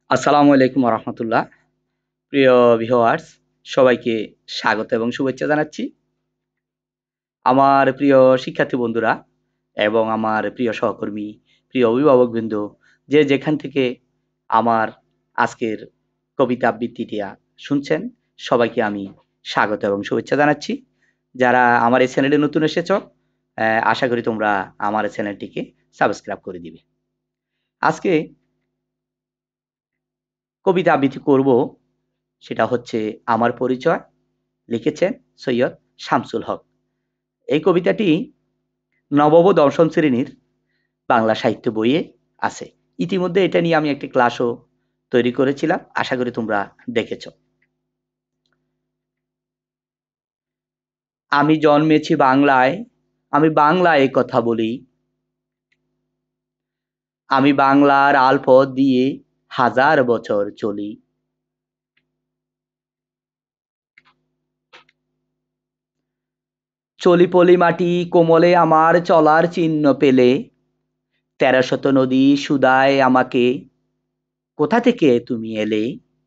আসসালামু আলাইকুম রহমতুল্লাহ। প্রিয় ভিউয়ার্স, সবাইকে স্বাগত এবং শুভেচ্ছা জানাচ্ছি। আমার প্রিয় শিক্ষার্থী বন্ধুরা এবং আমার প্রিয় সহকর্মী, প্রিয় অভিভাবকবৃন্দ, যে যেখান থেকে আমার আজকের কবিতা আবৃত্তিটা শুনছেন, সবাইকে আমি স্বাগত এবং শুভেচ্ছা জানাচ্ছি। যারা আমার এই চ্যানেলে নতুন এসেছ, আশা করি তোমরা আমার এই চ্যানেলটিকে সাবস্ক্রাইব করে দিবে। আজকে কবিতা আবৃত্তি করব, সেটা হচ্ছে আমার পরিচয়। লিখেছেন সৈয়দ শামসুল হক। এই কবিতাটি নবম ও দশম শ্রেণীর বাংলা সাহিত্য বইয়ে আছে। ইতিমধ্যে এটা নিয়ে আমি একটি ক্লাসও তৈরি করেছিলাম, আশা করি তোমরা দেখেছ। আমি জন্মেছি বাংলায়, আমি বাংলায় কথা বলি, আমি বাংলার আলপথ দিয়ে হাজার বছর চলি। চলি পলি মাটি কোমলে আমার চলার চিহ্ন পেলে, ১৩০০ নদী শুধায় আমাকে, কোথা থেকে তুমি এলে?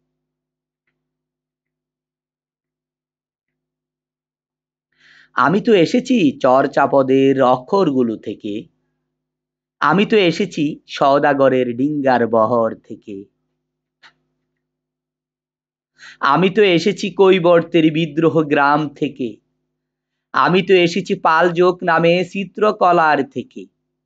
আমি তো এসেছি চর-চাপদের অক্ষরগুলো থেকে, আমি তো এসেছি সওদাগরের ডিঙ্গার বহর থেকে, আমি তো এসেছি কৈবর্তের বিদ্রোহ গ্রাম থেকে, আমি তো এসেছি পালযোগ নামে চিত্রকলার থেকে।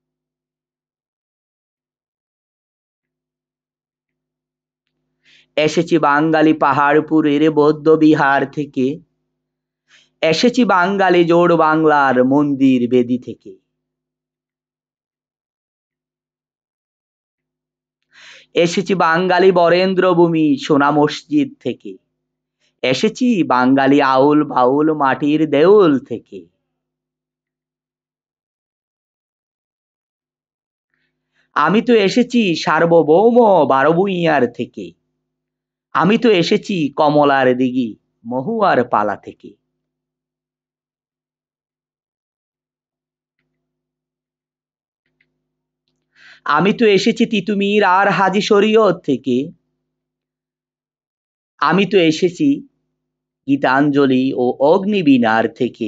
এসেছি বাঙালি পাহাড়পুরের বৌদ্ধ বিহার থেকে, এসেছি বাঙালি জোড় বাংলার মন্দির বেদি থেকে। এসেছি বাঙালি বরেন্দ্র ভূমি সোনা মসজিদ থেকে, এসেছি বাঙালি আউল বাউল মাটির দেউল থেকে। আমি তো এসেছি সার্বভৌম বারভূঁইয়ার থেকে, আমি তো এসেছি কমলার দিঘি মহুয়ার পালা থেকে। আমি তো এসেছি তিতুমির আর হাজি শরীয়ত থেকে, আমি তো এসেছি গীতাঞ্জলি ও অগ্নিবীণার থেকে।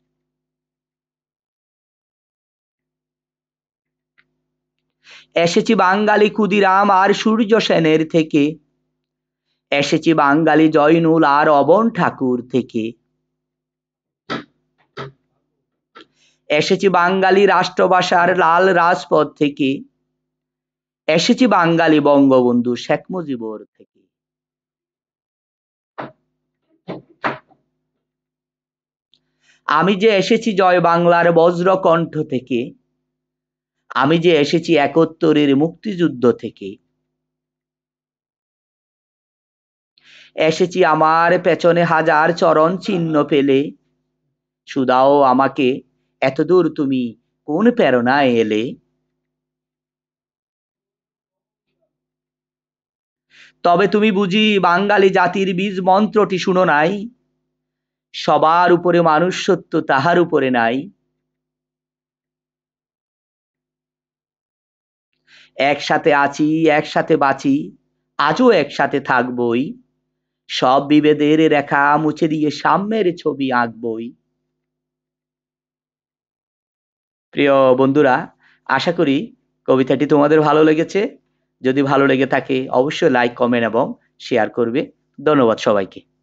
এসেছি বাঙালি ক্ষুদিরাম আর সূর্য সেনের থেকে, এসেছি বাঙালি জয়নুল আর অবন ঠাকুর থেকে। এসেছি বাঙালি রাষ্ট্রভাষার লাল রাজপথ থেকে, এসেছি বাঙালি বঙ্গবন্ধু শেখ মুজিবুর থেকে। আমি যে এসেছি জয় বাংলার বজ্রকণ্ঠ থেকে, আমি যে এসেছি ৭১-এর মুক্তিযুদ্ধ থেকে। এসেছি আমার পেছনে হাজার চরণ চিহ্ন ফেলে, শুধাও আমাকে এতদূর তুমি কোন প্রেরণায় এলে? তবে তুমি বুঝি বাঙালি জাতির বীজ মন্ত্রটি শুনো নাই? সবার উপরে মানুষ সত্য তাহার উপরে নাই। একসাথে আছি একসাথে বাঁচি, আজও একসাথে থাকবই, সব বিভেদের রেখা মুছে দিয়ে সাম্যের ছবি আঁকবই। প্রিয় বন্ধুরা, আশা করি কবিতাটি তোমাদের ভালো লেগেছে। যদি ভালো লেগে থাকে অবশ্যই লাইক, কমেন্ট এবং শেয়ার করবে। ধন্যবাদ সবাইকে।